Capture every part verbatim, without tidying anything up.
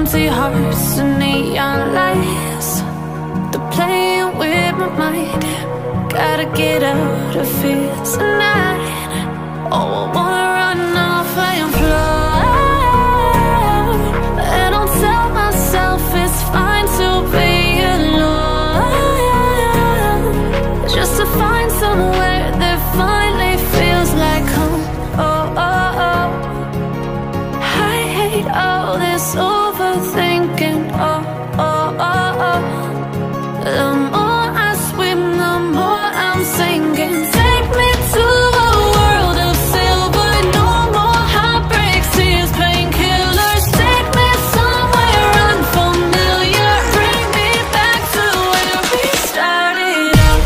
empty hearts and neon lights. They're playing with my mind. Gotta get out of here tonight. Oh, I wanna run off and fly. And I'll tell myself it's fine to be alone, just to find somewhere that finally feels like home. Oh, oh, oh. I hate all this overthinking. Oh, oh, oh, oh. The more I swim, the more I'm sinking. Take me to a world of silver. No more heartbreaks, tears, painkillers. Take me somewhere unfamiliar. Bring me back to where we started out.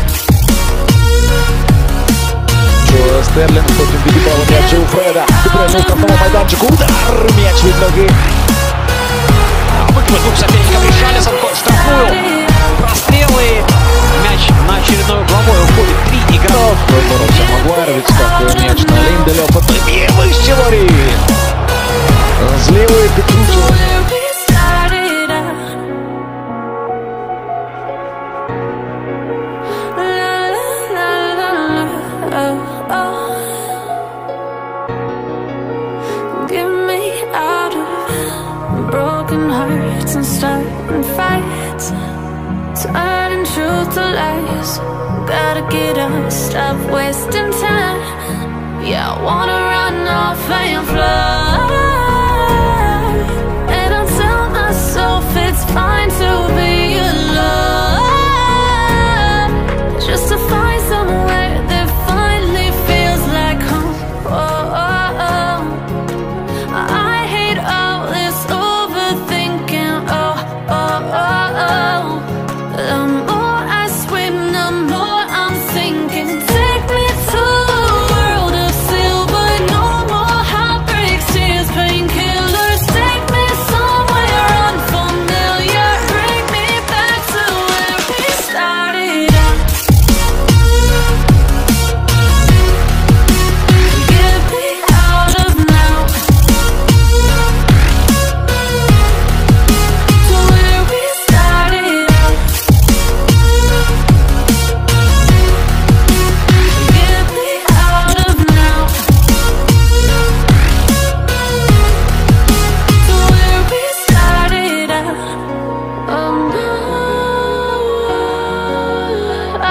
Стерлінг потім відібрав м'яч у Фреда. Підтримує штрафному майданчику. Удар! М'яч від ноги. Выхват соперника Ришарлисон под штрафную. Прострелы. Мяч на очередной угловой уходит. Три игрока. Боровся Магуайр, відскакує м'яч на Ліндельофа. Б'є вище воріт. З лівої підкручує. Broken hearts and starting fights, turning truth to lies. Gotta get up, stop wasting time. Yeah, I wanna run off and fly. And I'll tell myself it's fine to be alone, just to find somewhere that finally feels like home. Oh, oh, oh. I hate all this overthinking. Oh, oh, oh, oh. The more I swim, the more I'm sinking. Take me to a world of silver. No more heartbreaks, tears, painkillers. Take me somewhere unfamiliar. Bring me back to where we started out. Get me out of now, to where we started out. Get me out of now, to where we started out. Oh no, oh,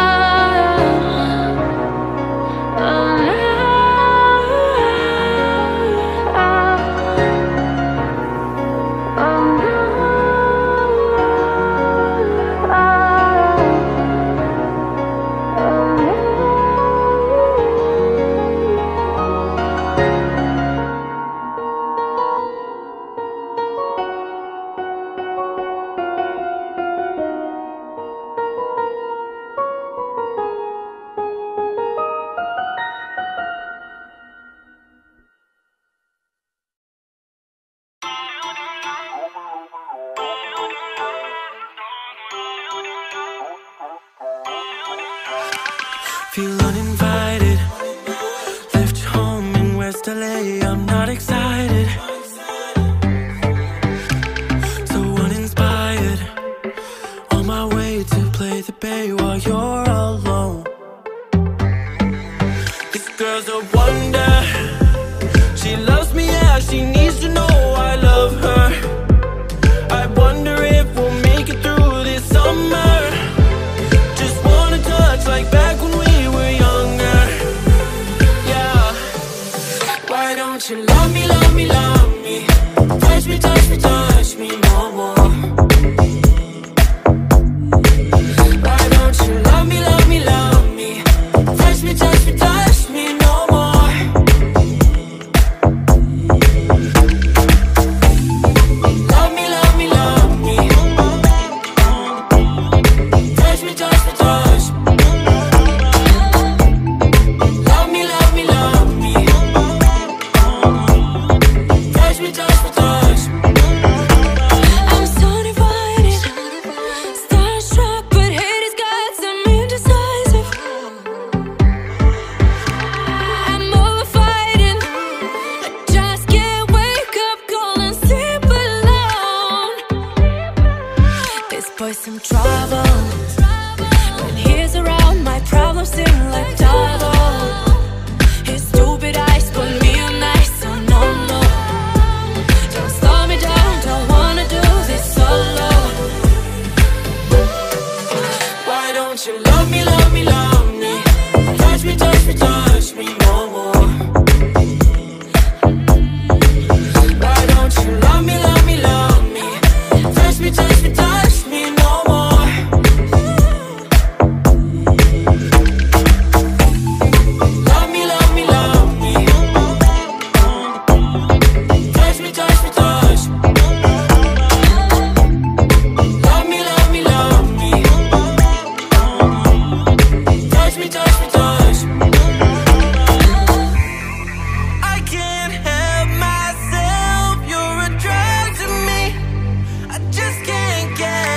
Feel uninvited. Left home in West L A. I'm not excited. So uninspired. On my way to play the bay while you're alone. This girl's a wonder. She loves me, yeah. She needs to know I love her. I wonder if we'll make it through this summer. Just wanna touch like back when we were younger. boy some trouble. When he's around, my problems seem like double. His stupid eyes put me on ice, so no, no. Don't slow me down, don't wanna do this solo. Why don't you love me, love me, love me? Touch me, touch me, touch me no more. Why don't you love me, love me, love me? Touch me, touch me, touch me no more. Love me, love me, love me. Touch me, touch me, touch me. Love me, love me, love me. Touch me, touch me, touch me. I can't help myself, you're a drug to me. I just can't get